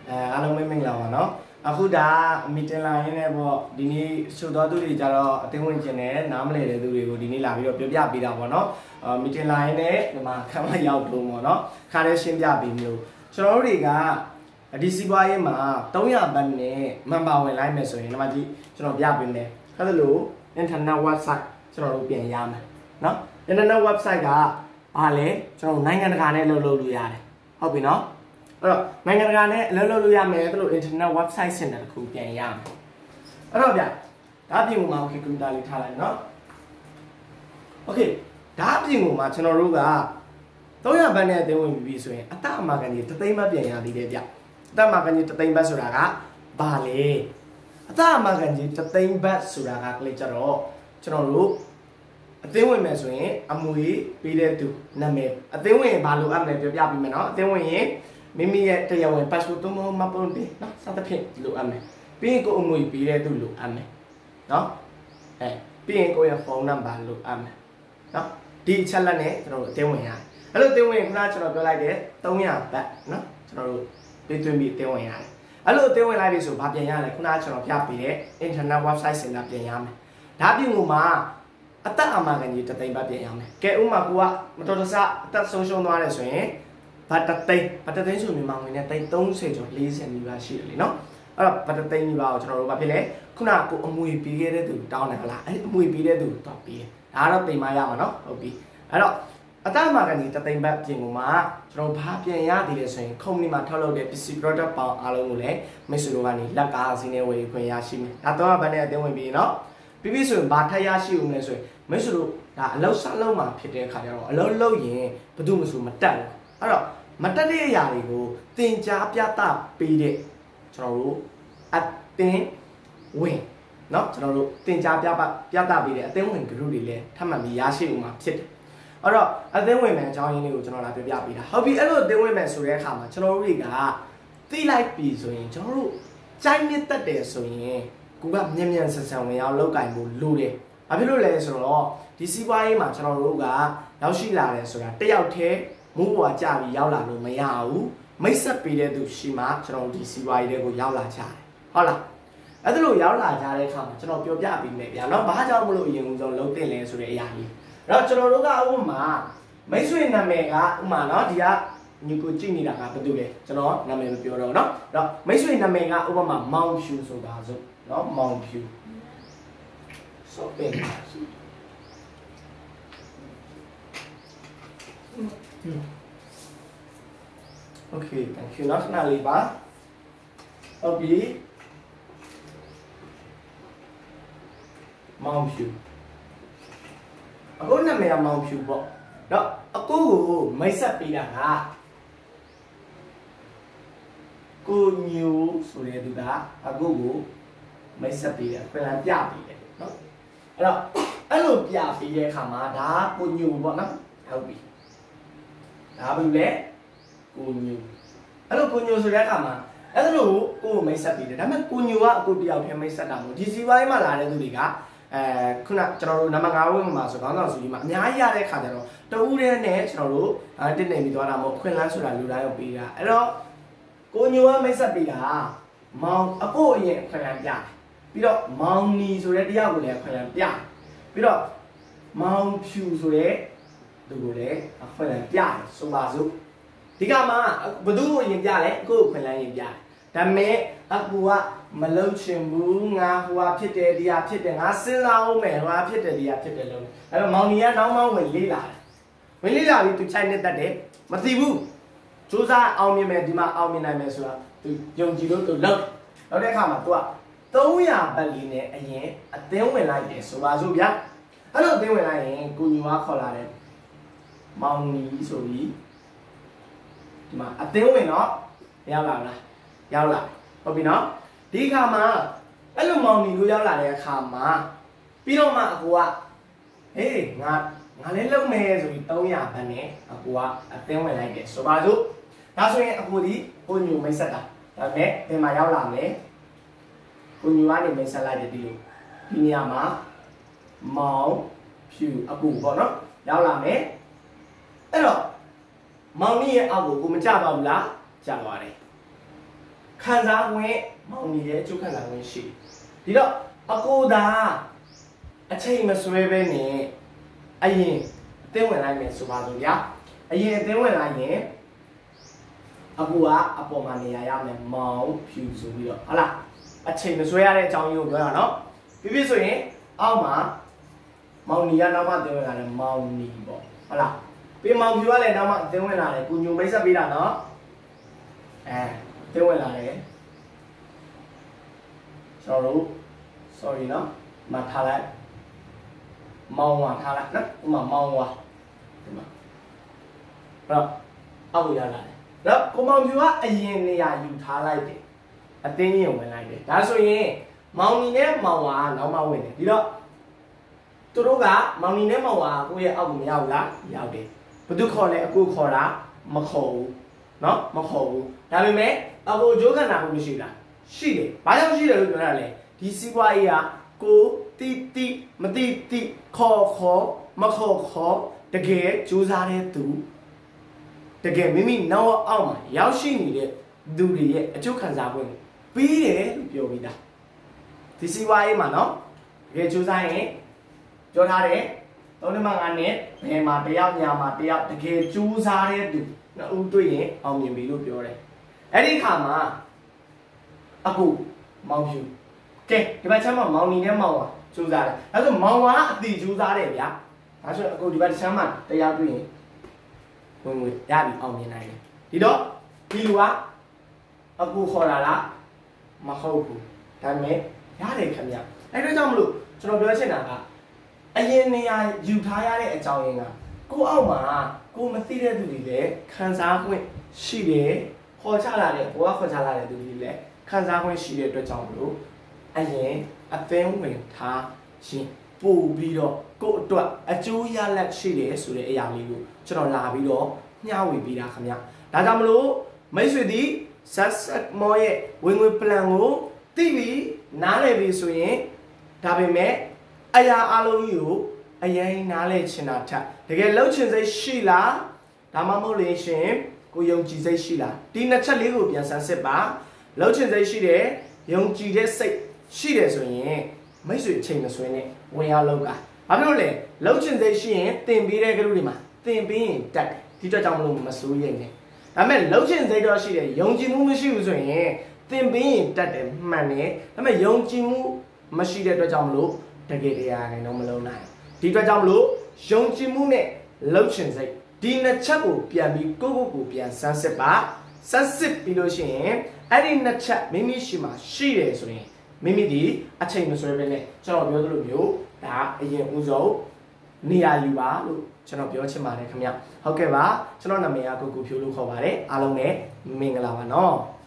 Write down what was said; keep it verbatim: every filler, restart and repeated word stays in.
အားလုံးမင်္ဂလာပါနော်အခုဒါမီတင်လာရင်းနဲ့ပေါ့ဒီနေ့ရှုပ်တော်သူတွေကြတော့အသိဝင်ကျင်တဲ့နားမလည်တဲ့သူတွေကိုဒီနေ့လာပြီးတော့ပြောပြပေးတာပေါ့နော်အာမီတင်လာရင်းနဲ့ဒီမှာခမ်းမရောက်တော့ပေါ့နော်ခါရဲရှင်းပြပေးမျိုးကျွန်တော်တို့တွေကဒီစီးပွားရေးမှာသုံးရာဘတ်နဲ့မန်ပါဝင်လိုက်မယ်ဆိုရင်ဒီမှာကြည့်ကျွန်တော်ပြပေးမယ်အဲ့ဒါလို့ internet website ကျွန်တော်တို့ပြင်ရမယ်နော် internet website ကဘာလဲကျွန်တော်နိုင်ငံတကာနဲ့လုပ်လို့လို့ရတယ်ဟုတ်ပြီနော်အဲ့တော့နိုင်ငံတကာနဲ့အလုပ်လုပ်လို့ရမယ်အဲ့လို internet website စင်တာတစ်ခုပြန်ရမယ်အဲ့တော့ဗျဒါပြင်ကိုမှ okay computer လေးထားလိုက်နော် okay ဒါပြင်ကိုမှကျွန်တော်တို့ကသုံးရာဘတ်နဲ့အသိဝင်ပြီဆိုရင်အတအမကန်ကြီးတသိန်းဘတ်ပြန်ရသေးတယ်ဗျအတအမကန်ကြီးတသိန်းဘတ်ဆိုတာကဘာလဲအတအမကန်ကြီးတသိန်းဘတ်ဆိုတာကကလေးကြတော့ကျွန်တော်တို့အသိဝင်မယ်ဆိုရင်အမွေပေးတဲ့သူနာမည်အသိဝင်ဘာလို့အပ်မလဲပြောပြပေးမယ်နော်အသိဝင်ရင်မိမိရဲ့တရားဝင် passport သုံးမပုံတင်နော်စသဖြင့်လိုအပ်မယ်ပြီးရင်ကိုအမွေပေးတဲ့သူလိုအပ်မယ်နော်အဲပြီးရင်ကိုရဲ့ဖုန်းနံပါတ်လိုအပ်မယ်နော်ဒီအချက်လက်နဲ့ကျွန်တော်တို့အသိဝင်ရတယ်အဲ့လိုအသိဝင်ခုနကကျွန်တော်ပြောလိုက်တဲ့သုံးရာဘတ်နော်ကျွန်တော်တို့ပေးသွင်းပြီးအသိဝင်ရတယ်အဲ့လိုအသိဝင်လိုက်ပြီဆိုဘာပြန်ရလဲခုနကကျွန်တော်ပြပေးတဲ့ internet website စင်တာပြန်ရမယ်ဒါပြင်ကိုမှအသက်အမှန်ကန်ကြီးတသိန်းဘတ်ပြန်ရမယ်ကဲဥမာကိုကမတော်တဆအသက်ဆုံးရှုံးသွားတယ်ဆိုရင်ဘတ်တသိန်းဘတ်တသိန်းဆိုမြန်မာငွေနဲ့သိန်းသုံးဆယ်ကျော်၄၀နီးပါးရှိတယ်လေနော်အဲ့တော့ဘတ်တသိန်းနီးပါးကိုကျွန်တော်တို့ဘာဖြစ်လဲခုနကကိုအမွေပေးခဲ့တဲ့သူတောင်းတယ်ဟလားအဲ့အမွေပေးတဲ့သူတော့ပေးတယ်ဒါကတော့သိမှရမှာနော်ဟုတ်ပြီအဲ့တော့အသက်အမှန်ကန်ကြီးတသိန်းဘတ်ပြင်ကိုမှကျွန်တော်ဘာပြန်ရသေးလဲဆိုရင် company မှာထုတ်လုပ်တဲ့ပစ္စည်း product ပေါင်းအားလုံးကိုလည်းမိတ်ဆွေတို့ကနေလက်ကားစီးနေဝယ်ခွင့်ရရှိမယ်ဒါတော့ဘတ်နဲ့အသိဝင်ပြီးနော်ပြီးပြီဆိုရင်ဘာထပ်ရရှိဦးမလဲဆိုရင်မိတ်ဆွေတို့ဒါအလောက်ဆက်လုံးမှာဖြစ်တဲ့အခါကျတော့အလောက်လောက်ရင်ဘယ်သူမှဆိုမတက်ဘူးအဲ့တော့မတက်တဲ့အရာတွေကိုသင်ကြားပြသပေးတဲ့ကျွန်တော်တို့အသင်ဝင်เนาะကျွန်တော်တို့သင်ကြားပြပပြသပေးတဲ့အသင်ဝင် group တွေလည်းထပ်မံပြီးရရှိဦးမှာဖြစ်တယ်အဲ့တော့အသင်ဝင်မယ်အကြောင်းရင်းလေးကိုကျွန်တော်လာပြပြပေးတာဟုတ်ပြီအဲ့လိုအသင်ဝင်မယ်ဆိုတဲ့အခါမှာကျွန်တော်တို့တွေကသိလိုက်ပြီဆိုရင်ကျွန်တော်တို့ကြိုက်မြင့်တက်တယ်ဆိုရင်ကိုကမြင်မြန်ဆန်ဆန်ဝင်အောင်လောက်ကင်ဖို့လိုတယ်ဘာဖြစ်လို့လဲဆိုတော့ဒီစီးပွားရေးမှာကျွန်တော်တို့ကရောက်ရှိလာတယ်ဆိုတာတယောက်တည်းမိုးပေါ်ကြပြီးရောက်လာလို့မရဘူးမိတ်ဆက်ပေးတဲ့သူရှိမှကျွန်တော်ဒီစီးပွားရေးတွေကိုရောက်လာကြတယ်ဟုတ်လားအဲ့ဒါလို့ရောက်လာကြတဲ့အခါမှာကျွန်တော်ပြောပြပေးမယ်ဗျာနော်ဘာကြောင့်မလို့အရင်ဆုံးလုံးတင်လဲဆိုတဲ့အရာကြီးအဲ့တော့ကျွန်တော်တို့ကဥပမာမိတ်ဆွေနာမည်ကဥပမာနော်ဒီကညီကိုကြည့်နေတာကဘာတူလဲကျွန်တော်နာမည်မပြောတော့နော်အဲ့တော့မိတ်ဆွေနာမည်ကဥပမာမောင်ဖြူဆိုတာဆိုနော်မောင်ဖြူဆိုပင်Okay, thank you. Not Naliba. Okay. Mount View. Ako na may Mount View po. No, ako may sapila nga. Kunyu surya duga. Ako may sapila. Kaya piapi. No. Ano? Ano piapi ye kama da kunyu po na? Okay. ဒါဘူးလေကိုညူအဲ့လိုကိုညူဆိုတဲ့အခါမှာအဲ့လိုကိုမိတ်ဆက်ပြီးတယ်ဒါပေမဲ့ကိုညူကအကိုတယောက်တည်းမိတ်ဆက်တာမို့ဒီစီဝိုင်းမှာလာတဲ့သူတွေကအဲခုနကျွန်တော်တို့နံပါတ်၅ဝင်းမှာဆိုခေါင်းဆောင်စုကြီးမှာအများကြီးရတဲ့ခါကျတော့တဦးတည်းနဲ့ကျွန်တော်တို့တက်နေပြီးသွားတာမို့ခွင်လန်းဆိုတာလူတိုင်းကိုပေးတာအဲ့တော့ကိုညူကမိတ်ဆက်ပြီးတာမောင်အကိုအရင်ခွင်လန်းပြတယ်ပြီးတော့မောင်နီဆိုတဲ့တယောက်ကိုလည်းခွင်လန်းပြပြီးတော့မောင်ဖြူဆိုတဲ့သူကိုလည်းခွင်လန်းပြတယ်ဆိုပါစို့ဒီကမှာဘသူ့ကိုရင်ပြလဲကို့ကိုခွင်လန်းရင်ပြတယ်ဒါပေမဲ့အကူကမလုံချင်ဘူးငါဟိုဟာဖြစ်တယ်ဒီဟာဖြစ်တယ်ငါစဉ်းစားအောင်မယ်ဟိုဟာဖြစ်တယ်ဒီဟာဖြစ်တယ်လို့အဲ့တော့မောင်နီကနောက်မှဝင်လေးလာတယ်ဝင်လေးလာပြီးသူချိုက်နေတတ်တယ်မသိဘူးစူးစမ်းအောင်မြင်မယ်ဒီမှာအောင်မြင်နိုင်မယ်ဆိုတာသူယုံကြည်လို့သူလုပ်နောက်တဲ့အခါမှာသူကသုံးရာဘတ်လေးနဲ့အရင်အသင်းဝင်လိုက်တယ်ဆိုပါစို့ဗျာအဲ့လိုအသင်းဝင်လိုက်ရင်ကိုညူကခေါ်လာတယ်မောင်နီဆိုပြီးဒီမှာအသင်းဝင်တော့ရောက်လာလားရောက်လာဟုတ်ပြီနော်ဒီခါမှာအဲ့လိုမောင်နီလို့ရောက်လာတဲ့အခါမှာပြီးတော့မှအကူကဟေးငါငါလည်းလုံမယ်ဆိုပြီးသုံးရာဘတ်နဲ့အကူကအသင်းဝင်လိုက်တယ်ဆိုပါစို့ဒါဆိုရင်အကူဒီကိုညူမိတ်ဆက်တာဒါပေမဲ့ဒီမှာရောက်လာမယ်ကိုညူကနေမိတ်ဆက်လိုက်တယ်ဒီလိုဒီနေရာမှာမောင်ဖြူအကူပေါ့နော်ရောက်လာမယ်အဲ့တော့မောင်နီရဲ့အောက်ကိုကိုမကြပါဘူးလားကြပါတယ်ခံစားခွင့်မောင်နီရဲ့အကျိုးခံစားခွင့်ရှိဒီတော့အကိုသာအချိန်မဆွဲပဲနဲ့အရင်အသင်းဝင်လိုက်မယ်ဆိုပါစို့ဗျာအရင်အသင်းဝင်လိုက်ရင်အကူကအပေါ်မှာနေရာရမယ်မောင်ဖြူဆိုပြီးတော့ဟုတ်လားအချိန်မဆွဲရတဲ့အကြောင်းကြီးကိုပြောတာနော်ပြီးပြီဆိုရင်အောက်မှာမောင်နီကနောက်မှအသင်းဝင်လာတယ်မောင်နီပေါ့ဟုတ်လားပြီးမောင်ဖြူကလည်းနောက်မှအသင်းဝင်လာတယ်ကုညုံမိတ်ဆက်ပေးတာနော်အဲအသင်းဝင်လာတယ်ကျွန်တော်တို့ sorry နော်မထားလိုက်မောင်ဝါထားလိုက်နော်ဥမာမောင်ဝါဒီမှာအဲ့တော့အောက်ကိုရလာတယ်တော့ကိုမောင်ဖြူကအရင်နေရာယူထားလိုက်တယ်အသင်းရင်ဝင်လိုက်တယ်ဒါဆိုရင်မောင်နီနဲ့မောင်ဝါကနောက်မှဝင်တယ်ဒီတော့သူတို့ကမောင်နီနဲ့မောင်ဝါကိုရဲ့အောက်ကိုမရောက်လားရောက်တယ်ဘသူခေါ်လဲအကိုခေါ်တာမခေါ်ဘူးเนาะမခေါ်ဘူးဒါပေမဲ့အကိုဂျိုးခန္ဓာကိုမရှိလားရှိတယ်ဘာကြောင့်ရှိတယ်လို့ပြောရလဲဒီစီးပွားရေးကကိုတီတီမတီတီခေါ်ခေါ်မခေါ်ခေါ်တကယ်ကြိုးစားတဲ့သူတကယ်မိမိနောက်အောက်မှာရောက်ရှိနေတဲ့သူတွေရဲ့အကျိုးခံစားခွင့်ပြီးတယ်လို့ပြောပြီးသားဒီစီးပွားရေးမှာเนาะတကယ်ကြိုးစားရင်ပြောထားတယ်သုံးနှစ်မှငါးနှစ်ဘယ်မှာတယောက်ညာမှာတယောက်တကယ်ကြိုးစားတဲ့သူနှစ်ဦးတွေ့ရင်အောင်မြင်ပြီလို့ပြောတယ်အဲ့ဒီခါမှာအခုမောင်ဖြူကဲဒီဘက်ချမ်းမှာမောင်နီနဲ့မောင်ဝါကြိုးစားတယ်ဒါဆိုမောင်ဝါကအတီကြိုးစားတယ်ဗျာဒါဆိုအခုဒီဘက်ချမ်းမှာတရားတွေ့ရင်ဝင်ဝင်ရပြီအောင်မြင်နိုင်တယ်ဒီတော့ဒီလူကအကူခေါ်လာလားမဟုတ်ဘူးဒါပေမဲ့ရတယ်ခင်ဗျအဲ့ဒါကြောင့်မလို့ကျွန်တော်ပြောချင်တာကအရင်နေရာယူထားရတဲ့အကြောင်းရင်းကကိုအောက်မှာကိုမသိတဲ့သူတွေလည်းခံစားခွင့်ရှိတယ်ခေါ်ချလာတဲ့ဘောကခေါ်ချလာတဲ့သူတွေလည်းခံစားခွင့်ရှိတဲ့အတွက်ကြောင့်မလို့အရင်အသင်းဝင်ထားရှင်ပို့ပြီးတော့ကိုယ့်အတွက်အကျိုးရလဒ်ရှိတယ်ဆိုတဲ့အရာလေးကိုကျွန်တော်လာပြီးတော့မျှဝေပေးတာခင်ဗျဒါကြောင့်မလို့မိတ်ဆွေဒီဆက်ဆက်မောရဲ့ဝင်ငွေ plan ကိုသိပြီးနားလည်ပြီးဆိုရင်ဒါပေမဲ့အရာအလုံးကြီးကိုအရင်နားလည်ချင်တာထက်တကယ်လှုပ်ချင်စိတ်ရှိလားဒါမှမဟုတ်လေရှင်ကိုယုံကြည်စိတ်ရှိလားဒီနှစ်ချက်လေးကိုပြန်ဆန်းစစ်ပါလှုပ်ချင်စိတ်ရှိတယ်ယုံကြည်တဲ့စိတ်ရှိတယ်ဆိုရင်မိတ်ဆွေအချိန်မဆွဲနဲ့ဝင်ရောက်လောက်ကဘာဖြစ်လို့လဲလှုပ်ချင်စိတ်ရှိရင်တင်ပေးတဲ့ကလူတွေမှာတင်ပေးရင်တက်တယ်ဒီအတွက်ကြောင့်မလို့မစိုးရိမ်နဲ့ဒါပေမဲ့လှုပ်ချင်စိတ်တော့ရှိတယ်ယုံကြည်မှုမရှိဘူးဆိုရင်တင်ပေးရင်တက်တယ်မှန်တယ်ဒါပေမဲ့ယုံကြည်မှုမရှိတဲ့အတွက်ကြောင့်မလို့တကယ်တရားနဲ့တော့မလုံးနိုင်ဒီအတွက်ကြောင့်မလို့ယုံကြည်မှုနဲ့လှုပ်ချင်စိတ်ဒီနှစ်ချက်ကိုပြန်ပြီးကိုယ့်ကိုယ်ကိုပြန်စမ်းစစ်ပါစမ်းစစ်ပြီးလို့ရှိရင်အဲ့ဒီနှစ်ချက်မိမိရှိမှရှိတယ်ဆိုရင်မိမိဒီအချိန်မဆွဲပဲနဲ့ကျွန်တော်ပြောသလိုမျိုးဒါအရင်ဦးဆုံးနေရာယူပါလို့ကျွန်တော်ပြောချင်ပါတယ်ခင်ဗျဟုတ်ကဲ့ပါကျွန်တော်နာမည်ကကိုကိုဖြိုးလို့ခေါ်ပါတယ်အားလုံးနဲ့မင်္ဂလာပါနော်